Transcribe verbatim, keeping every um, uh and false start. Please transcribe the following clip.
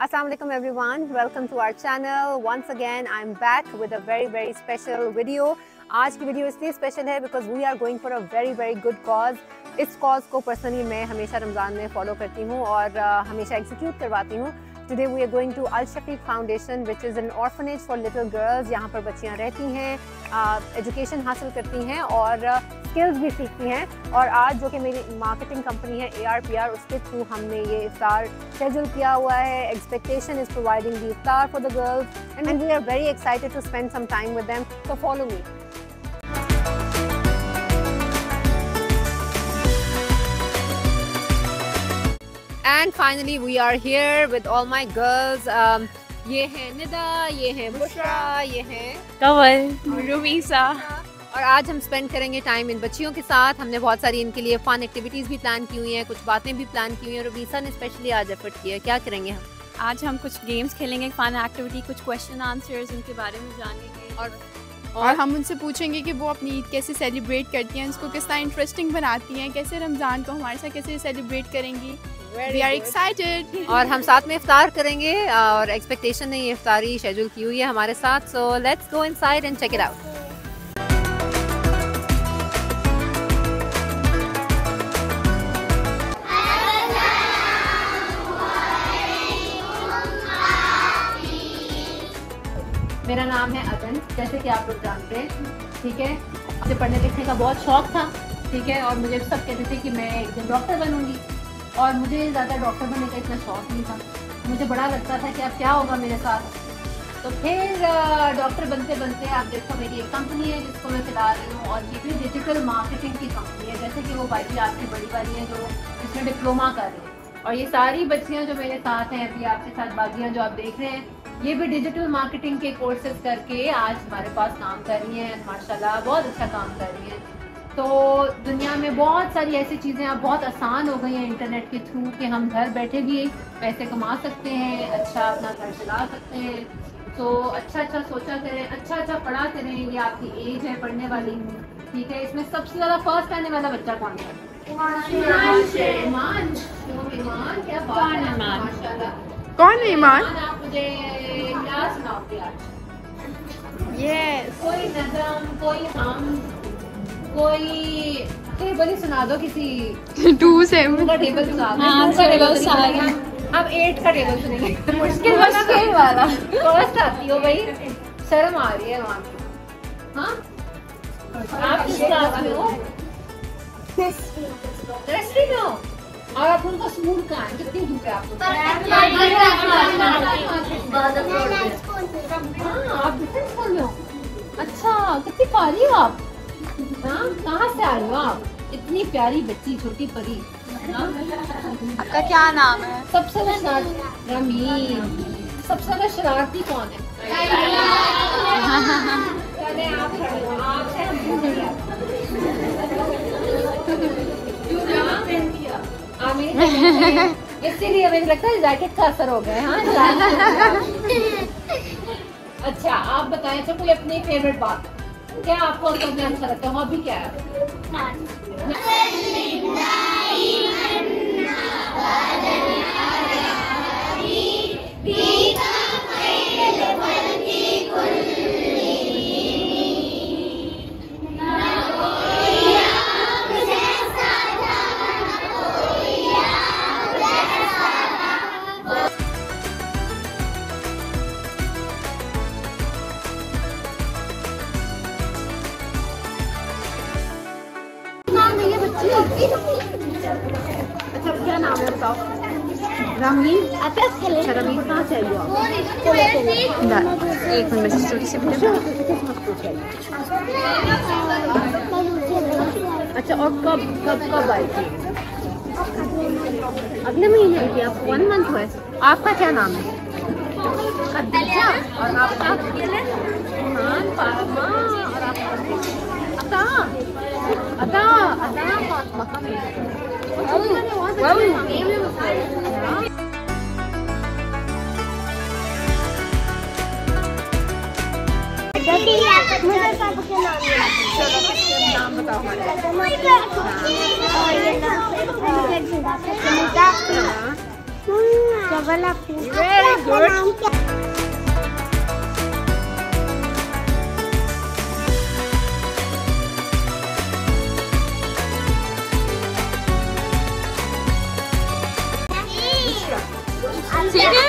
Assalamu alaikum everyone, welcome to our channel. Once again I'm back with a very very special video. आज की video इसलिए special है because we are going for a very very good cause. इस cause को personally मैं हमेशा रमज़ान में follow करती हूँ और uh, हमेशा एग्जीक्यूट करवाती हूँ. Today we are going to Al Shafiq foundation which is an orphanage for little girls. यहाँ पर बच्चियाँ रहती हैं, एजुकेशन uh, हासिल करती हैं और स्किल्स uh, भी सीखती हैं. और आज जो कि मेरी मार्केटिंग कंपनी है ए आर पी आर, उसके थ्रू हमने ये इफ्तार शेड्यूल किया हुआ है. एक्सपेक्टेशन इज़ प्रोवाइडिंग द इफ्तार for the girls and we are very excited to spend some time with them. So follow me. And finally we are here with all my girls. Um, ये है निदा, ये है बुशरा, ये है कवल, रुमीसा. और आज हम स्पेंड करेंगे टाइम इन बच्चियों के साथ. हमने बहुत सारी इनके लिए फन एक्टिविटीज़ भी प्लान की हुई हैं, कुछ बातें भी प्लान की हुई हैं. रुमीसा ने स्पेशली आज एफर्ट किया है. क्या करेंगे हम? आज हम कुछ गेम्स खेलेंगे, फन एक्टिविटी, कुछ क्वेश्चन आंसर्स उनके बारे में जानेंगे और और, और हम उनसे पूछेंगे कि वो अपनी ईद कैसे सेलिब्रेट करती हैं, उसको किस तरह इंटरेस्टिंग बनाती हैं, कैसे रमज़ान को हमारे साथ कैसे सेलिब्रेट करेंगी. We are excited. और हम साथ में इफ्तार करेंगे और एक्सपेक्टेशन ने ये इफ्तारी शेड्यूल की हुई है हमारे साथ. So let's go inside and check it out. मेरा नाम है अदन, जैसे कि आप लोग जानते हैं. ठीक है, मुझे पढ़ने लिखने का बहुत शौक था. ठीक है, और मुझे सब कहते थे कि मैं एक दिन डॉक्टर बनूंगी और मुझे ज़्यादा डॉक्टर बनने का इतना शौक नहीं था. मुझे बड़ा लगता था कि अब क्या होगा मेरे साथ. तो फिर डॉक्टर बनते बनते आप देखो मेरी एक कंपनी है जिसको मैं चला रही हूँ और ये भी डिजिटल मार्केटिंग की कंपनी है. जैसे कि वो भाई आपकी बड़ी वाली है जो इसमें डिप्लोमा कर रही है और ये सारी बच्चियाँ जो मेरे साथ हैं अभी आपके साथ बागियाँ जो आप देख रहे हैं, ये भी डिजिटल मार्केटिंग के कोर्सेज करके आज हमारे पास काम कर रही हैं. माशाल्लाह बहुत अच्छा काम कर रही हैं. तो दुनिया में बहुत सारी ऐसी चीज़ें अब बहुत आसान हो गई हैं इंटरनेट के थ्रू कि हम घर बैठे भी पैसे कमा सकते हैं, अच्छा अपना घर चला सकते हैं. तो अच्छा अच्छा सोचा करें, अच्छा अच्छा पढ़ा करें. ये आपकी एज है पढ़ने वाली. ठीक है, इसमें सबसे ज़्यादा फर्स्ट आने वाला बच्चा कौन है? ईमान. क्या बात है, माशाल्लाह. कौन है ईमान? आप मुझे क्या सुनाओगे आज? यस. कोई नज़म, कोई हम, कोई टेबल ही सुना दो. किसी टू से का टेबल सुना दो. हाँ, टू का टेबल सुना सुना दो. अब एट का टेबल सुनेंगे. मुश्किल मुश्किल वाला. फर्स्ट आती हो भाई, शर्म आ रही है वहाँ की. हाँ, आप किस क्लास में हो? नर्सरी में हो. और आप उनका स्कूल कहाँ है? कितनी दूर है आपको? हाँ, आप डिफरेंट स्कूल में हो. अच्छा, कितनी प्यारी हो आप. हाँ, कहाँ से आ रही हो आप? इतनी प्यारी बच्ची, छोटी परी. आपका क्या नाम है? सबसे ज्यादा शरारती रमीन. सबसे ज्यादा शरारती कौन है? पहले आप खड़े हो. आप से हम क्यों नहीं आते? इसीलिए मुझे लगता है जैकेट का असर हो गया है. हाँ. अच्छा, आप बताएं. अच्छा, कोई अपनी फेवरेट बात क्या आपको करना अच्छा लगता है? हॉबी क्या है? अच्छा, क्या नाम है बताओ? रमीन. अच्छा, रमीन कहाँ से आई हो आप? एक मिनट, छोटी सी. अच्छा, और कब कब कब आई थी? अगले महीने आई थी. आपको वन मंथ हुआ है. आपका क्या नाम है? खदीजा. और आपका? ईमान, फातिमा. और आपका? अता. अता. अता फातिमा. नाम बताओ हमारे. जबलपुर। Very good. नाम क्या? ठीक है